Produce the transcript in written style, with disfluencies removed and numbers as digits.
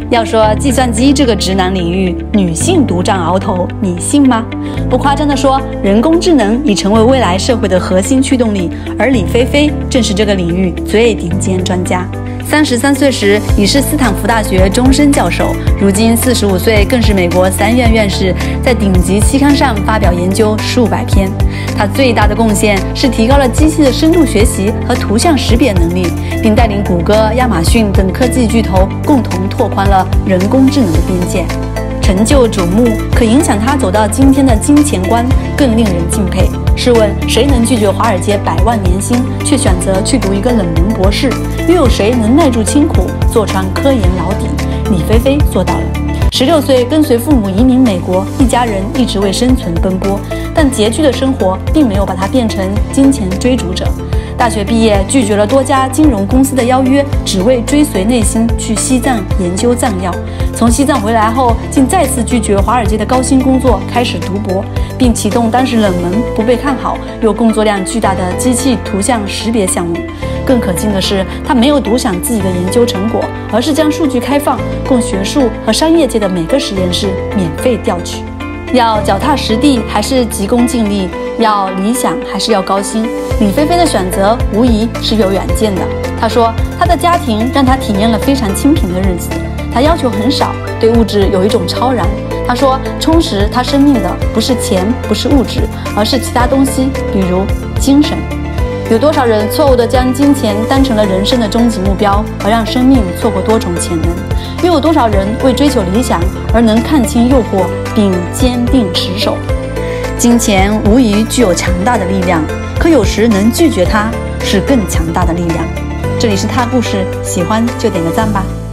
要说计算机这个直男领域，女性独占鳌头，你信吗？不夸张地说，人工智能已成为未来社会的核心驱动力，而李飞飞正是这个领域最顶尖专家。33岁时已是斯坦福大学终身教授，如今45岁更是美国3院院士，在顶级期刊上发表研究数百篇。他最大的贡献是提高了机器的深度学习和图像识别能力，并带领谷歌、亚马逊等科技巨头共同拓宽了人工智能的边界。成就瞩目，可影响他走到今天的金钱观更令人敬佩。试问谁能拒绝华尔街100万年薪，却选择去读一个冷门博士？又有谁能耐住清苦，坐穿科研牢底？李飞飞做到了。16岁跟随父母移民美国，一家人一直为生存奔波，但拮据的生活并没有把他变成金钱追逐者。大学毕业，拒绝了多家金融公司的邀约，只为追随内心去西藏研究藏药。从西藏回来后，竟再次拒绝华尔街的高薪工作，开始读博，并启动当时冷门、不被看好又工作量巨大的机器图像识别项目。更可敬的是，他没有独享自己的研究成果，而是将数据开放，供学术和商业界的每个实验室免费调取。要脚踏实地还是急功近利？要理想还是要高薪？李飞飞的选择无疑是有远见的。他说，他的家庭让他体验了非常清贫的日子，他要求很少，对物质有一种超然。他说，充实他生命的不是钱，不是物质，而是其他东西，比如精神。有多少人错误地将金钱当成了人生的终极目标，而让生命错过多重潜能？又有多少人为追求理想而能看清诱惑并坚定持守？金钱无疑具有强大的力量，可有时能拒绝它是更强大的力量。这里是他故事，喜欢就点个赞吧。